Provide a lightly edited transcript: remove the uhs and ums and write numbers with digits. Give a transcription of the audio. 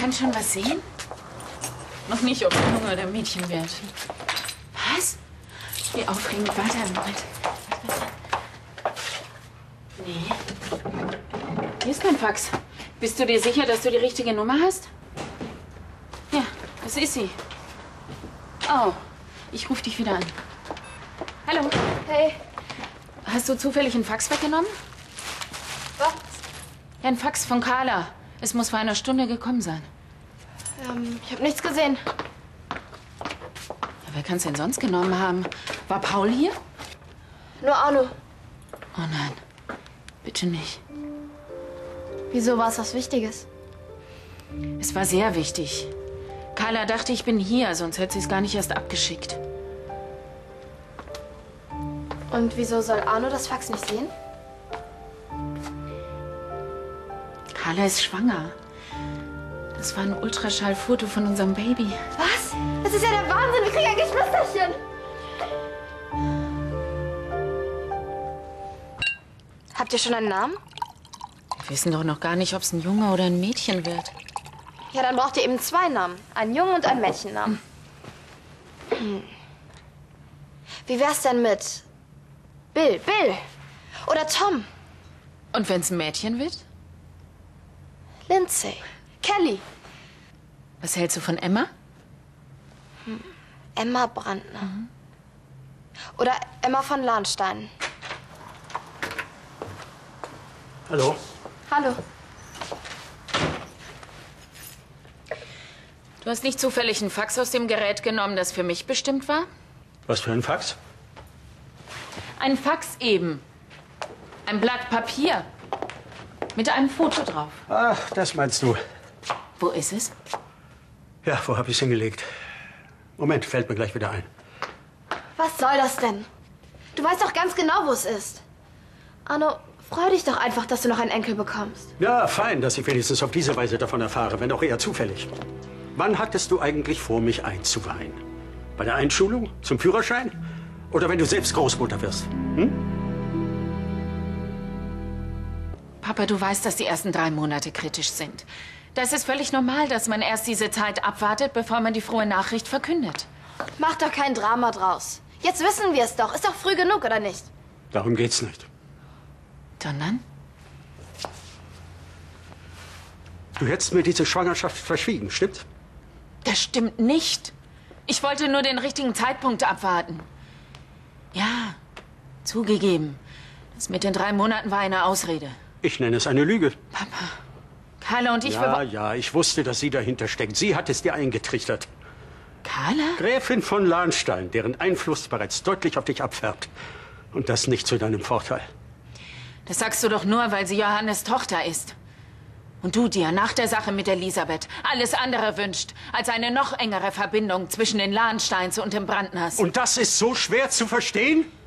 kann schon was sehen? Noch nicht, ob es ein Junge oder ein Mädchen wird. Was? Wie aufregend. Warte einen Moment. Nee. Hier ist kein Fax. Bist du dir sicher, dass du die richtige Nummer hast? Ja, das ist sie. Oh, ich rufe dich wieder an. Hallo. Hey. Hast du zufällig einen Fax weggenommen? Was? Ja, ein Fax von Carla. Es muss vor einer Stunde gekommen sein. Ich habe nichts gesehen. Ja, wer kann es denn sonst genommen haben? War Paul hier? Nur Arno. Oh nein, bitte nicht. Wieso war es was Wichtiges? Es war sehr wichtig. Carla dachte, ich bin hier, sonst hätte sie es gar nicht erst abgeschickt. Und wieso soll Arno das Fax nicht sehen? Carla ist schwanger. Das war ein Ultraschallfoto von unserem Baby. Was? Das ist ja der Wahnsinn. Wir kriegen ein Geschwisterchen. Habt ihr schon einen Namen? Wir wissen doch noch gar nicht, ob es ein Junge oder ein Mädchen wird. Ja, dann braucht ihr eben 2 Namen. Einen Jungen- und einen Mädchennamen. Wie wär's denn mit Bill? Oder Tom? Und wenn es ein Mädchen wird? Lindsay? Kelly? Was hältst du von Emma? Emma Brandner. Oder Emma von Lahnstein. Hallo? Hallo. Du hast nicht zufällig ein Fax aus dem Gerät genommen, das für mich bestimmt war? Was für ein Fax? Ein Fax eben. Ein Blatt Papier. Mit einem Foto drauf. Ach, das meinst du. Wo ist es? Ja, wo hab ich's hingelegt? Moment, fällt mir gleich wieder ein. Was soll das denn? Du weißt doch ganz genau, wo es ist. Arno, freu dich doch einfach, dass du noch einen Enkel bekommst. Ja, fein, dass ich wenigstens auf diese Weise davon erfahre, wenn auch eher zufällig. Wann hattest du eigentlich vor, mich einzuweihen? Bei der Einschulung? Zum Führerschein? Oder wenn du selbst Großmutter wirst? Papa, du weißt, dass die ersten 3 Monate kritisch sind. Das ist völlig normal, dass man erst diese Zeit abwartet, bevor man die frohe Nachricht verkündet. Mach doch kein Drama draus. Jetzt wissen wir es doch. Ist doch früh genug, oder nicht? Darum geht's nicht. Sondern? Du hättest mir diese Schwangerschaft verschwiegen, stimmt's? Das stimmt nicht. Ich wollte nur den richtigen Zeitpunkt abwarten. Ja, zugegeben. Das mit den 3 Monaten war eine Ausrede. Ich nenne es eine Lüge. Papa, Carla und ich... Ja, ich wusste, dass sie dahinter steckt. Sie hat es dir eingetrichtert. Carla? Gräfin von Lahnstein, deren Einfluss bereits deutlich auf dich abfärbt. Und das nicht zu deinem Vorteil. Das sagst du doch nur, weil sie Johannes Tochter ist. Und du dir nach der Sache mit Elisabeth alles andere wünscht, als eine noch engere Verbindung zwischen den Lahnsteins und den Brandners. Und das ist so schwer zu verstehen?